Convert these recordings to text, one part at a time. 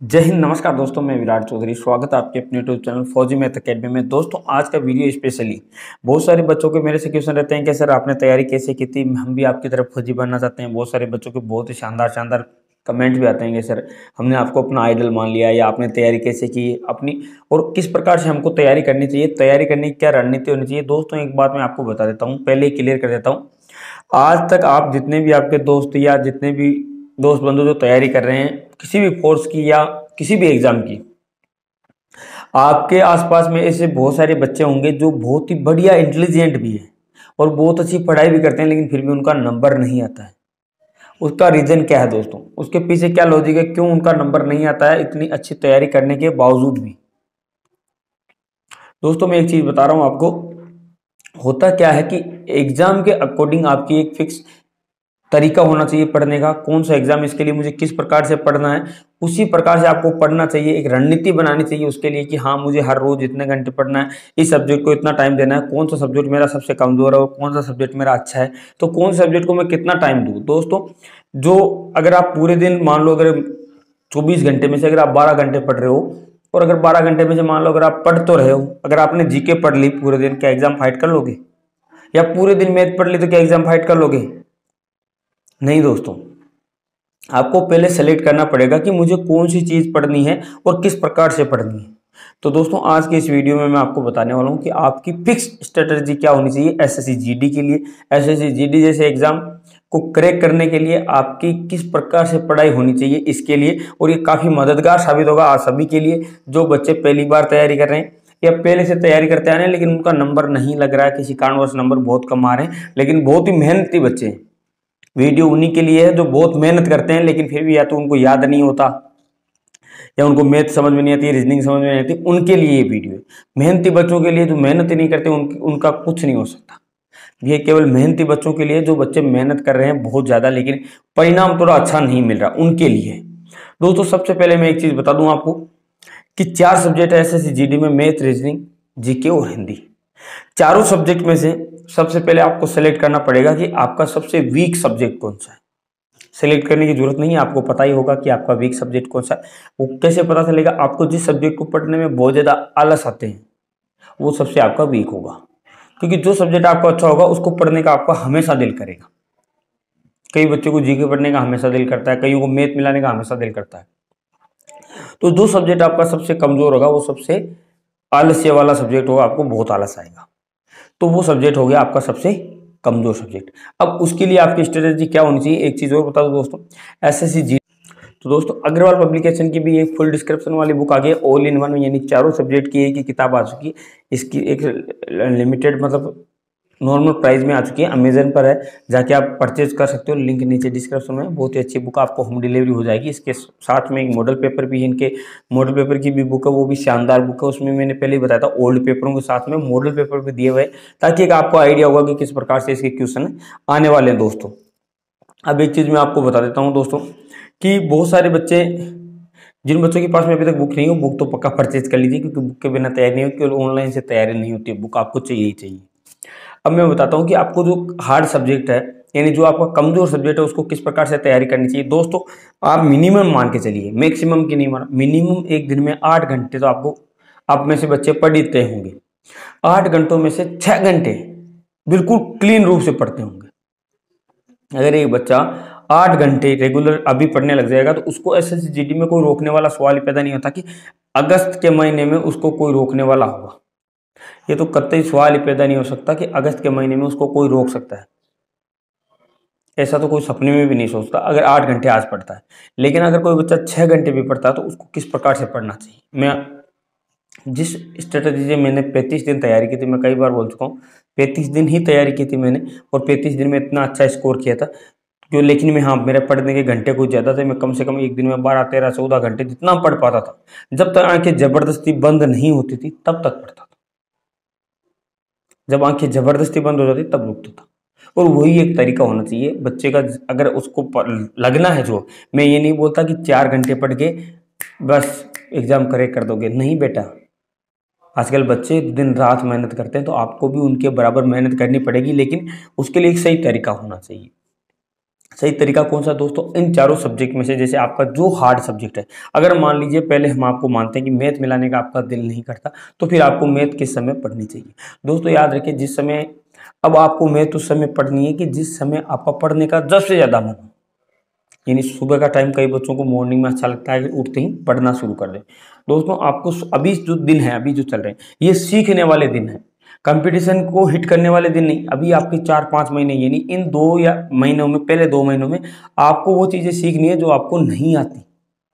जय हिंद। नमस्कार दोस्तों, मैं विराट चौधरी। स्वागत है आपके अपने YouTube channel Fauji math academy में। दोस्तों, आज का वीडियो स्पेशली बहुत सारे बच्चों के मेरे से क्वेश्चन रहते हैं कि सर आपने तैयारी कैसे की थी, हम भी आपकी तरफ फौजी बनना चाहते हैं। बहुत सारे बच्चों के बहुत ही शानदार शानदार कमेंट भी आते हैं कि सर हमने आपको अपना आइडल मान लिया, या आपने तैयारी कैसे की अपनी, और किस प्रकार से हमको तैयारी करनी चाहिए, तैयारी करने की क्या रणनीति होनी चाहिए। दोस्तों, एक बात मैं आपको बता देता हूँ, पहले क्लियर कर देता हूँ। आज तक आप जितने भी आपके दोस्त या जितने भी दोस्त बंधु जो तैयारी कर रहे हैं किसी भी फोर्स की या किसी भी एग्जाम की, आपके आसपास में ऐसे बहुत सारे बच्चे होंगे जो बहुत ही बढ़िया इंटेलिजेंट भी है और बहुत अच्छी पढ़ाई भी करते हैं, लेकिन फिर भी उनका नंबर नहीं आता है। उसका रीजन क्या है दोस्तों, उसके पीछे क्या लॉजिक है, क्यों उनका नंबर नहीं आता है इतनी अच्छी तैयारी करने के बावजूद भी। दोस्तों, मैं एक चीज बता रहा हूं आपको, होता क्या है कि एग्जाम के अकॉर्डिंग आपकी एक फिक्स तरीका होना चाहिए पढ़ने का। कौन सा एग्जाम, इसके लिए मुझे किस प्रकार से पढ़ना है, उसी प्रकार से आपको पढ़ना चाहिए। एक रणनीति बनानी चाहिए उसके लिए कि हाँ, मुझे हर रोज इतने घंटे पढ़ना है, इस सब्जेक्ट को इतना टाइम देना है, कौन सा सब्जेक्ट मेरा सबसे कमजोर है और कौन सा सब्जेक्ट मेरा अच्छा है, तो कौन सा सब्जेक्ट को मैं कितना टाइम दूँ। दोस्तों, जो अगर आप पूरे दिन मान लो, अगर 24 घंटे में से अगर आप 12 घंटे पढ़ रहे हो, और अगर 12 घंटे में से मान लो अगर आप पढ़ तो रहे हो, अगर आपने जीके पढ़ ली पूरे दिन, क्या एग्जाम फाइट कर लोगे? या पूरे दिन मैथ पढ़ ली तो क्या एग्जाम फाइट कर लोगे? नहीं दोस्तों, आपको पहले सेलेक्ट करना पड़ेगा कि मुझे कौन सी चीज पढ़नी है और किस प्रकार से पढ़नी है। तो दोस्तों, आज के इस वीडियो में मैं आपको बताने वाला हूं कि आपकी फिक्स स्ट्रेटजी क्या होनी चाहिए एसएससी जीडी के लिए। एसएससी जीडी जैसे एग्जाम को क्रैक करने के लिए आपकी किस प्रकार से पढ़ाई होनी चाहिए इसके लिए, और ये काफी मददगार साबित होगा आप सभी के लिए जो बच्चे पहली बार तैयारी कर रहे हैं या पहले से तैयारी करते आ रहे हैं, लेकिन उनका नंबर नहीं लग रहा है, किसी कारणवश नंबर बहुत कम आ रहे हैं, लेकिन बहुत ही मेहनती बच्चे हैं। वीडियो उन्हीं के लिए है जो बहुत मेहनत करते हैं, लेकिन फिर भी या तो उनको याद नहीं होता, या उनको मैथ समझ में नहीं आती, रीजनिंग समझ में नहीं आती, उनके लिए ये वीडियो है। मेहनती बच्चों के लिए जो मेहनत ही नहीं करते उनका कुछ नहीं हो सकता। ये केवल मेहनती बच्चों के लिए, जो बच्चे मेहनत कर रहे हैं बहुत ज्यादा लेकिन परिणाम थोड़ा अच्छा नहीं मिल रहा, उनके लिए। दोस्तों, सबसे पहले मैं एक चीज बता दूं आपको कि 4 सब्जेक्ट है एसएससी जीडी में, मैथ, रीजनिंग, जीके और हिंदी। चारों सब्जेक्ट में से सबसे पहले आपको सेलेक्ट करना पड़ेगा कि आपका सबसे वीक सब्जेक्ट कौन सा है। सेलेक्ट करने की जरूरत नहीं है, आपको पता ही होगा कि आपका वीक सब्जेक्ट कौन सा है। वो कैसे पता चलेगा? आपको जिस सब्जेक्ट को पढ़ने में बहुत ज्यादा आलस आते हैं वो सबसे आपका वीक होगा, क्योंकि जो सब्जेक्ट आपको अच्छा होगा उसको पढ़ने का आपका हमेशा दिल करेगा। कई बच्चों को जीके पढ़ने का हमेशा दिल करता है, कईयों को मैथ मिलाने का हमेशा दिल करता है। तो जो सब्जेक्ट आपका सबसे कमजोर होगा वो सबसे आलस्य वाला सब्जेक्ट होगा, आपको बहुत आलस आएगा, तो वो सब्जेक्ट हो गया आपका सबसे कमजोर सब्जेक्ट। अब उसके लिए आपकी स्ट्रेटेजी क्या होनी चाहिए, एक चीज और बता दो दोस्तों, एसएससी जी। तो दोस्तों, अग्रवाल पब्लिकेशन की भी एक फुल डिस्क्रिप्शन वाली बुक आ गई, ऑल इन वन, यानी चारों सब्जेक्ट की एक ही किताब आ चुकी है। इसकी एक लिमिटेड मतलब नॉर्मल प्राइस में आ चुकी है, अमेजन पर है, जाके आप परचेज कर सकते हो, लिंक नीचे डिस्क्रिप्शन में। बहुत ही अच्छी बुक, आपको होम डिलीवरी हो जाएगी। इसके साथ में एक मॉडल पेपर भी है, इनके मॉडल पेपर की भी बुक है, वो भी शानदार बुक है। उसमें मैंने पहले ही बताया था, ओल्ड पेपरों के साथ में मॉडल पेपर भी दिए हुए, ताकि एक आपको आइडिया होगा कि किस प्रकार से इसके क्वेश्चन आने वाले हैं दोस्तों। अब एक चीज मैं आपको बता देता हूँ दोस्तों, कि बहुत सारे बच्चे, जिन बच्चों के पास में अभी तक बुक नहीं हो, बुक तो पक्का परचेज कर लीजिए, क्योंकि बुक के बिना तैयारी नहीं होती और ऑनलाइन से तैयारी नहीं होती है, बुक आपको चाहिए ही चाहिए। अब मैं बताता हूँ कि आपको जो हार्ड सब्जेक्ट है, यानी जो आपका कमजोर सब्जेक्ट है, उसको किस प्रकार से तैयारी करनी चाहिए। दोस्तों, आप मिनिमम मान के चलिए, मैक्सिमम की नहीं माना, मिनिमम एक दिन में 8 घंटे तो आपको, आप में से बच्चे पढ़ ही तय होंगे। 8 घंटों में से 6 घंटे बिल्कुल क्लीन रूप से पढ़ते होंगे। अगर एक बच्चा 8 घंटे रेगुलर अभी पढ़ने लग जाएगा, तो उसको एसएससी जीडी में कोई रोकने वाला सवाल ही पैदा नहीं होता कि अगस्त के महीने में उसको कोई रोकने वाला होगा। ये तो कतई सवाल ही पैदा नहीं हो सकता कि अगस्त के महीने में उसको कोई रोक सकता है। ऐसा तो कोई सपने में भी नहीं सोचता, अगर 8 घंटे आज पढ़ता है। लेकिन अगर कोई बच्चा 6 घंटे भी पढ़ता है, तो उसको किस प्रकार से पढ़ना चाहिए। मैं जिस स्ट्रेटेजी से मैंने 35 दिन तैयारी की थी, मैं कई बार बोल चुका हूँ, 35 दिन ही तैयारी की थी मैंने, और 35 दिन में इतना अच्छा स्कोर किया था जो, लेकिन मैं, हाँ, मेरे पढ़ने के घंटे कुछ ज़्यादा थे। मैं कम से कम एक दिन में 12, 13, 14 घंटे जितना पढ़ पाता था, जब तक आंखें जबरदस्ती बंद नहीं होती थी तब तक पढ़ता था। जब आंखें जबरदस्ती बंद हो जाती तब रुकता था। और वही एक तरीका होना चाहिए बच्चे का, अगर उसको लगना है। जो मैं ये नहीं बोलता कि 4 घंटे पढ़ के बस एग्जाम करेक्ट कर दोगे, नहीं बेटा। आजकल बच्चे दिन रात मेहनत करते हैं, तो आपको भी उनके बराबर मेहनत करनी पड़ेगी, लेकिन उसके लिए एक सही तरीका होना चाहिए। सही तरीका कौन सा दोस्तों, इन चारों सब्जेक्ट में से जैसे आपका जो हार्ड सब्जेक्ट है, अगर मान लीजिए पहले हम आपको मानते हैं कि मैथ मिलाने का आपका दिल नहीं करता, तो फिर आपको मैथ किस समय पढ़नी चाहिए दोस्तों, याद रखिए जिस समय, अब आपको मैथ उस समय पढ़नी है कि जिस समय आपका पढ़ने का जब से ज़्यादा मन हो। यानी सुबह का टाइम कई बच्चों को मॉर्निंग में अच्छा लगता है कि उठते ही पढ़ना शुरू कर दें। दोस्तों आपको अभी जो दिन है, अभी जो चल रहे हैं, ये सीखने वाले दिन है, कंपटीशन को हिट करने वाले दिन नहीं। अभी आपके 4-5 महीने, यानी इन 2 या महीनों में, पहले 2 महीनों में आपको वो चीज़ें सीखनी है जो आपको नहीं आती,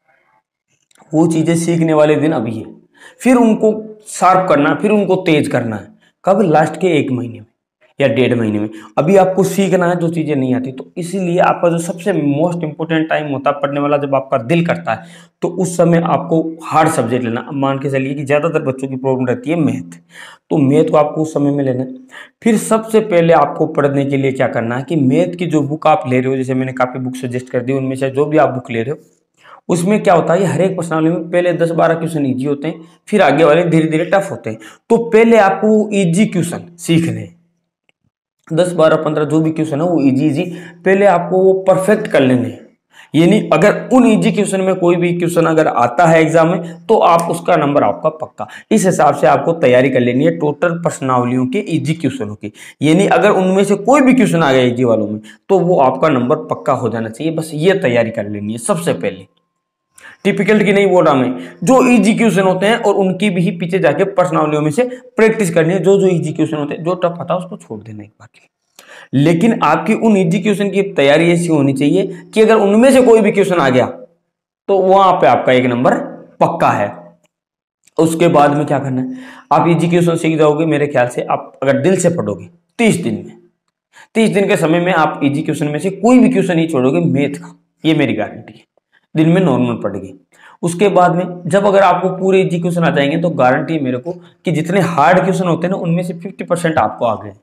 वो चीज़ें सीखने वाले दिन अभी है। फिर उनको शार्प करना, फिर उनको तेज करना है कब, लास्ट के 1 महीने में या 1.5 महीने में। अभी आपको सीखना है जो चीज़ें नहीं आती, तो इसीलिए आपका जो सबसे मोस्ट इंपॉर्टेंट टाइम होता है पढ़ने वाला, जब आपका दिल करता है, तो उस समय आपको हार्ड सब्जेक्ट लेना। अब मान के चलिए कि ज़्यादातर बच्चों की प्रॉब्लम रहती है मैथ, तो मैथ को आपको उस समय में लेना है। फिर सबसे पहले आपको पढ़ने के लिए क्या करना है कि मैथ की जो बुक आप ले रहे हो, जैसे मैंने काफ़ी बुक सजेस्ट कर दी, उनमें से जो भी आप बुक ले रहे हो, उसमें क्या होता है, हर एक प्रश्नावली में पहले 10-12 क्वेश्चन इजी होते हैं, फिर आगे वाले धीरे धीरे टफ होते हैं। तो पहले आपको इजी क्वेश्चन सीखने हैं, 10-12-15 जो भी क्वेश्चन है वो इजी पहले आपको वो परफेक्ट कर लेने हैं। यानी अगर उन इजी क्वेश्चन में कोई भी क्वेश्चन अगर आता है एग्जाम में, तो आप उसका नंबर आपका पक्का। इस हिसाब से आपको तैयारी कर लेनी है टोटल प्रश्नावलियों के इजी क्वेश्चनों की। यानी अगर उनमें से कोई भी क्वेश्चन आ गया इजी वालों में, तो वो आपका नंबर पक्का हो जाना चाहिए। बस ये तैयारी कर लेनी है सबसे पहले। टिपिकल की नहीं बोल रहा मैं, जो इजी क्वेश्चन होते हैं और उनकी भी पीछे जाके प्रश्नावलियों में से प्रैक्टिस करनी है। जो जो इजी क्वेश्चन होते हैं, जो टफ आता है उसको छोड़ देना एक बार के लिए। लेकिन आपकी उन इजी क्वेश्चन की तैयारी ऐसी होनी चाहिए कि अगर उनमें से कोई भी क्वेश्चन आ गया, तो वहां पे आपका 1 नंबर पक्का है। उसके बाद में क्या करना है, आप इजी क्वेश्चन सीख जाओगे मेरे ख्याल से। आप अगर दिल से पढ़ोगे 30 दिन में, 30 दिन के समय में आप इजी क्वेश्चन में से कोई भी क्वेश्चन नहीं छोड़ोगे मैथ का, ये मेरी गारंटी है। दिन में नॉर्मल पढ़ेगी। उसके बाद में जब अगर आपको पूरे इजी क्वेश्चन आ जाएंगे, तो गारंटी है मेरे को कि जितने हार्ड क्वेश्चन होते हैं ना, उनमें से 50% आपको आ गए।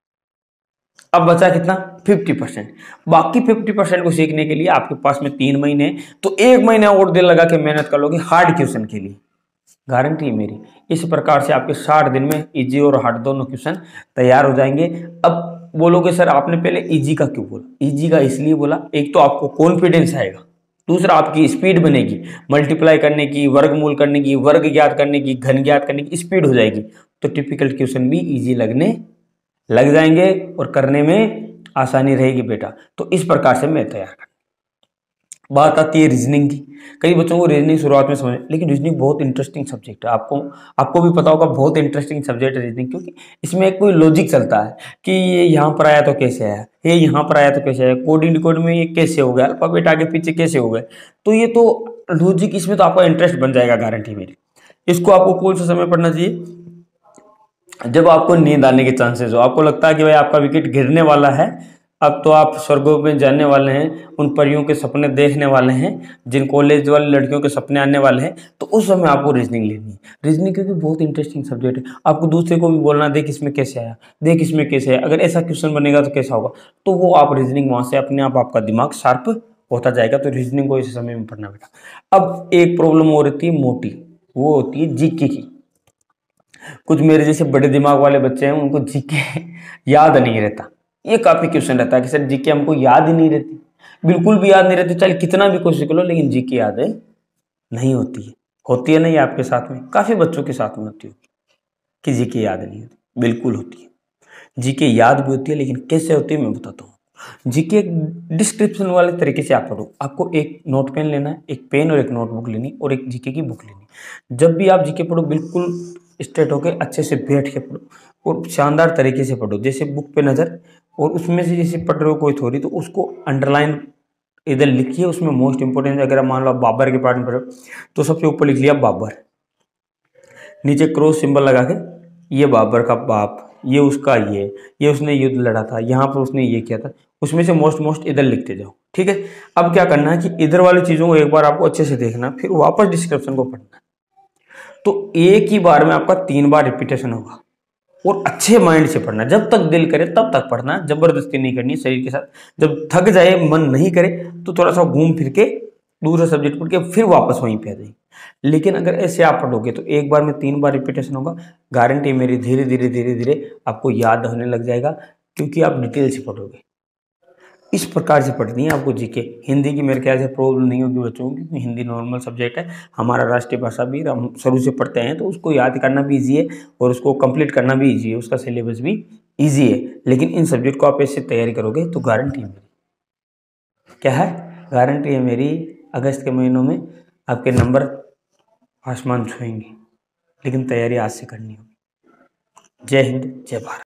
अब बचा कितना, 50%। बाकी 50% को सीखने के लिए आपके पास में 3 महीने, तो 1 महीना और दिल लगा के मेहनत कर लोगे हार्ड क्वेश्चन के लिए, गारंटी है मेरी। इस प्रकार से आपके 60 दिन में इजी और हार्ड दोनों क्वेश्चन तैयार हो जाएंगे। अब बोलोगे सर आपने पहले इजी का क्यों बोला? इजी का इसलिए बोला, एक तो आपको कॉन्फिडेंस आएगा, दूसरा आपकी स्पीड बनेगी, मल्टीप्लाई करने की, वर्गमूल करने की, वर्ग ज्ञात करने की, घन ज्ञात करने की स्पीड हो जाएगी। तो टिपिकल क्वेश्चन भी इजी लगने लग जाएंगे और करने में आसानी रहेगी बेटा। तो इस प्रकार से मैं तैयार कर। बात आती है रीजनिंग की। कई बच्चों को रीजनिंग शुरुआत में समझ, लेकिन रीजनिंग बहुत इंटरेस्टिंग सब्जेक्ट है। आपको भी पता होगा, बहुत इंटरेस्टिंग सब्जेक्ट है रीजनिंग, क्योंकि इसमें एक कोई लॉजिक चलता है कि ये यहाँ पर आया तो कैसे आया, ये यहाँ पर आया तो कैसे आया, कोडिंग डिकोड में ये कैसे हो गया, अल्फाबेट आगे पीछे कैसे हो गए। तो ये तो लॉजिक, इसमें तो आपका इंटरेस्ट बन जाएगा, गारंटी मेरी। इसको आपको कौन सा समय पढ़ना चाहिए? जब आपको नींद आने के चांसेस हो, आपको लगता है कि भाई आपका विकेट गिरने वाला है, अब तो आप स्वर्गों में जाने वाले हैं, उन परियों के सपने देखने वाले हैं, जिन कॉलेज वाली लड़कियों के सपने आने वाले हैं, तो उस समय आपको रीजनिंग लेनी है। रीजनिंग क्योंकि बहुत इंटरेस्टिंग सब्जेक्ट है। आपको दूसरे को भी बोलना, देख इसमें कैसे आया, देख इसमें कैसे आया, अगर ऐसा क्वेश्चन बनेगा तो कैसा होगा, तो वो आप रीजनिंग वहां से अपने आप आपका दिमाग शार्प होता जाएगा। तो रीजनिंग को इस समय में पढ़ना बेटा। अब एक प्रॉब्लम हो रही है मोटी, वो होती है जीके की। कुछ मेरे जैसे बड़े दिमाग वाले बच्चे हैं, उनको जीके याद नहीं रहता। ये काफी क्वेश्चन रहता है कि सर जीके हमको याद ही नहीं रहती, बिल्कुल भी याद नहीं रहती, चाहे कितना भी कोशिश कर लो, लेकिन जीके याद है नहीं होती है। होती है नहीं आपके साथ में? काफी बच्चों के साथ में होती है कि जीके याद नहीं होती, बिल्कुल होती है। जीके याद भी होती है, लेकिन कैसे होती है मैं बताता हूँ। जीके डिस्क्रिप्शन वाले तरीके से आप पढ़ो। आपको एक नोट पेन लेना है, एक पेन और एक नोटबुक लेनी, और एक जीके की बुक लेनी। जब भी आप जीके पढ़ो, बिल्कुल स्ट्रेट होकर अच्छे से बैठ के पढ़ो और शानदार तरीके से पढ़ो। जैसे बुक पे नज़र, और उसमें से जैसे पढ़ रहे हो कोई थोड़ी, तो उसको अंडरलाइन इधर लिखिए। उसमें मोस्ट इंपोर्टेंट, अगर आप मान लो बाबर के पार्ट में पढ़ो, तो सबसे ऊपर लिख लिया बाबर, नीचे क्रॉस सिंबल लगा के, ये बाबर का बाप, ये उसका ये उसने युद्ध लड़ा था, यहाँ पर उसने ये किया था। उसमें से मोस्ट इधर लिखते जाओ, ठीक है। अब क्या करना है कि इधर वाली चीज़ों को एक बार आपको अच्छे से देखना, फिर वापस डिस्क्रिप्शन को पढ़ना। तो एक ही बार में आपका 3 बार रिपीटेशन होगा, और अच्छे माइंड से पढ़ना। जब तक दिल करे तब तक पढ़ना, जबरदस्ती नहीं करनी शरीर के साथ। जब थक जाए, मन नहीं करे, तो थोड़ा सा घूम फिर के दूसरा सब्जेक्ट पढ़ के फिर वापस वहीं पे आ जाइए। लेकिन अगर ऐसे आप पढ़ोगे तो एक बार में 3 बार रिपीटेशन होगा, गारंटी मेरी, धीरे धीरे धीरे धीरे आपको याद होने लग जाएगा, क्योंकि आप डिटेल से पढ़ोगे। इस प्रकार से पढ़नी है आपको जीके। हिंदी की मेरे ख्याल से प्रॉब्लम नहीं होगी बच्चों को, क्योंकि हिंदी नॉर्मल सब्जेक्ट है, हमारा राष्ट्रीय भाषा भी, हम शुरू से पढ़ते हैं, तो उसको याद करना भी ईजी है और उसको कंप्लीट करना भी ईजी है, उसका सिलेबस भी ईजी है। लेकिन इन सब्जेक्ट को आप ऐसे तैयारी करोगे तो गारंटी है मेरी, क्या है, गारंटी है मेरी, अगस्त के महीनों में आपके नंबर आसमान छुएंगे। लेकिन तैयारी आज से करनी होगी। जय हिंद, जय भारत।